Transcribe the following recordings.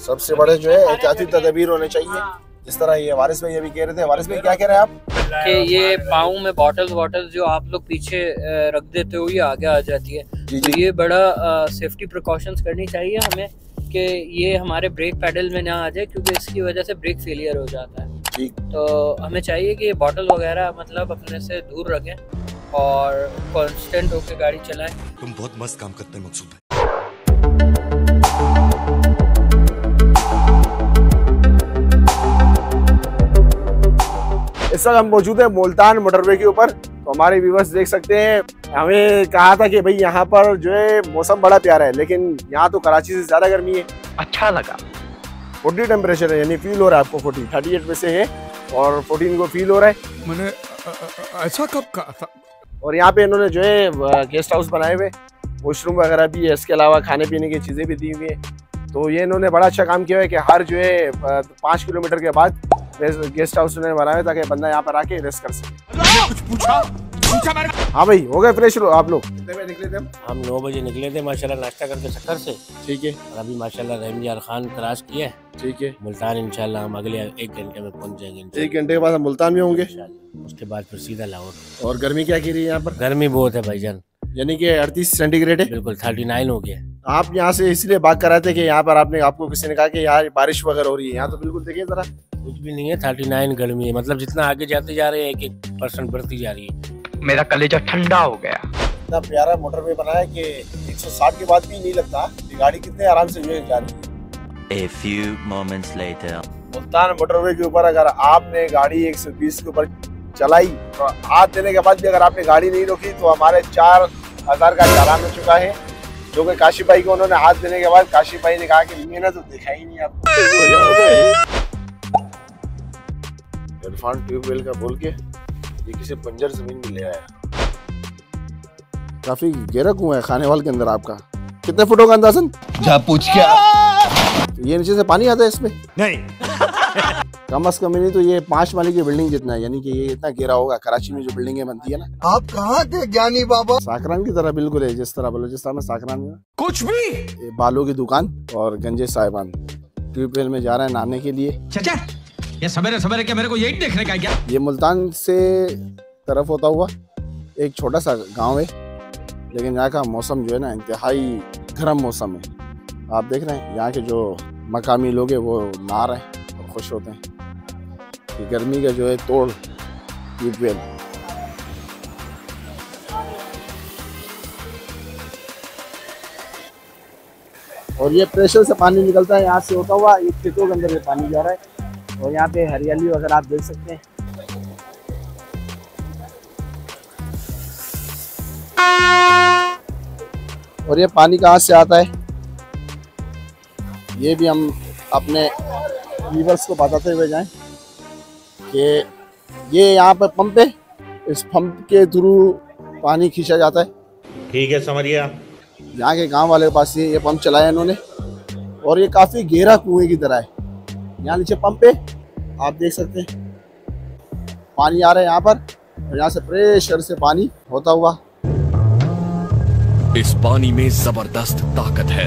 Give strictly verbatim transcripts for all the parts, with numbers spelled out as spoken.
सबसे बड़े जो है एहतियाती तदबीर होने चाहिए, जिस तरह ये वारिस भाई अभी कह रहे थे। वारिस भाई क्या कह रहे हैं आप? कि ये पाँव में बॉटल वॉटल जो आप लोग पीछे रख देते हो ये आगे आ जाती है, तो ये बड़ा सेफ्टी प्रिकॉशंस करनी चाहिए हमें कि ये हमारे ब्रेक पैडल में ना आ जाए, क्योंकि इसकी वजह से ब्रेक फेलियर हो जाता है। ठीक। तो हमें चाहिए कि ये बॉटल वगैरह मतलब अपने से दूर रखें और कांस्टेंट होकर गाड़ी चलाएं। तुम बहुत मस्त काम करते हैं मकसूद भाई। इस वक्त हम मौजूद है मुल्तान मोटरवे के ऊपर। तो हमारे व्यूअर्स देख सकते हैं, हमें कहा था कि भाई यहाँ पर जो है मौसम बड़ा प्यारा है, लेकिन यहाँ तो कराची से ज्यादा गर्मी है। अच्छा लगा। फोर्टी टेम्परेचर है, यानी फील हो रहा है आपको फोर्टी, थर्टी एट में से है और फोर्टीन को फील हो रहा है। मैंने ऐसा कब कहा था? और यहाँ पे इन्होंने जो है गेस्ट हाउस बनाए हुए, वॉशरूम वगैरह भी है, इसके अलावा खाने पीने की चीजें भी दी हुई है। तो ये इन्होंने बड़ा अच्छा काम किया है कि हर जो है पाँच किलोमीटर के बाद गेस्ट हाउस ने बनाया ताकि बंदा यहाँ पर आके रेस्ट कर सके। कुछ पूछा? पूछा मैंने? हाँ भाई, हो गए फ्रेश आप लोग? कितने बजे निकले थे हम? हम नौ बजे निकले थे माशाल्लाह नाश्ता करके चक्कर से। ठीक है। और अभी माशाल्लाह रहीम यार खान क्रॉस किया है। ठीक है। मुल्तान इंशाल्लाह हम अगले एक घंटे में पहुंच जाएंगे। एक घंटे के बाद हम मुल्तान में होंगे, उसके बाद फिर सीधा लाहौर। और गर्मी क्या की रही है यहाँ पर? गर्मी बहुत है भाईजान, यानी कि अड़तीस सेंटीग्रेड है। बिल्कुल थर्टी नाइन हो गया। आप यहाँ से इसलिए बात कर रहे थे कि यहाँ पर आपने आपको किसी ने कहा कि यार बारिश वगैरह हो रही है, यहाँ तो बिल्कुल देखिए जरा कुछ भी नहीं है, थर्टी नाइन गर्मी है। मतलब जितना आगे जाते जा रहे हैं एक एक परसेंट बढ़ती जा रही है। मेरा कलेजा ठंडा हो गया। इतना प्यारा मोटरवे बनाया कि एक सौ साठ के बाद भी नहीं लगता कि गाड़ी कितने आराम से जो जा रही है। A few moments later. Multan motorway के ऊपर अगर आपने गाड़ी एक सौ बीस के ऊपर चलाई तो हाथ देने के बाद भी अगर आपने गाड़ी नहीं रोकी तो हमारे चार हजार का चालान हो चुका है, जो कि काशी भाई को उन्होंने हाथ देने के बाद काशी भाई ने कहा कि मैंने तो देखा ही नहीं आपको। इरफान ट्यूबवेल का बोल के ये किसी बंजर जमीन में ले आया। काफी गहरा कुआं है खाने वाले के अंदर आपका। कितने फुटों का अंदाजन? जा पूछ क्या? तो ये नीचे से पानी आता है इसमें? नहीं। कम अज कम नहीं तो ये पांच माली की बिल्डिंग जितना है, यानी कि ये इतना गहरा होगा। कराची में जो बिल्डिंगें बनती है ना, आप कहाँ थे ज्ञानी बाबा? साकरान की तरह बिल्कुल है, जिस तरह बलूचिस्तान में साकरान में कुछ भी। ये बालों की दुकान और गंजे साहिबान ट्यूबवेल में जा रहे हैं नहाने के लिए। चाचा ये सवेरे सवेरे क्या मेरे को यही देखने का क्या? ये मुल्तान से तरफ होता हुआ एक छोटा सा गांव है, लेकिन यहाँ का मौसम जो है ना इंतहाई गर्म मौसम है। आप देख रहे हैं यहाँ के जो मकामी लोग हैं वो नहा रहे हैं और खुश होते हैं कि गर्मी का जो है तोड़ ट्यूबवेल। और ये प्रेशर से पानी निकलता है यहाँ से होता हुआ, ये खेतों के अंदर ये पानी जा रहा है। और यहाँ पे हरियाली वगैरह आप देख सकते हैं। और ये पानी कहाँ से आता है ये भी हम अपने व्यूअर्स को बताते हुए जाएं कि ये यहाँ पर पंप है, इस पंप के थ्रू पानी खींचा जाता है। ठीक है, समझ गया। यहाँ के गांव वाले के पास ये ये पंप चलाया इन्होंने, और ये काफ़ी गहरा कुएं की तरह है। यहाँ नीचे पंप है, आप देख सकते हैं पानी आ रहा है यहाँ पर, और यहाँ से प्रेशर से पानी होता हुआ। इस पानी में जबरदस्त ताकत है।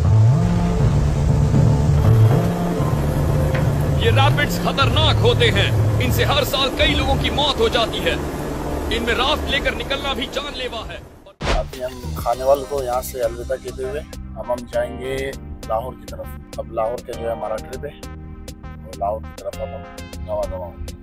ये रैपिड्स खतरनाक होते हैं, इनसे हर साल कई लोगों की मौत हो जाती है। इनमें राफ्ट लेकर निकलना भी जानलेवा है। अभी हम खाने वालों को यहाँ से अलविदा कहते हुए अब हम जाएंगे लाहौर की तरफ। अब लाहौर का जो है हमारा ट्रिप है, और लाहौर की तरफ अब हम दवा दवा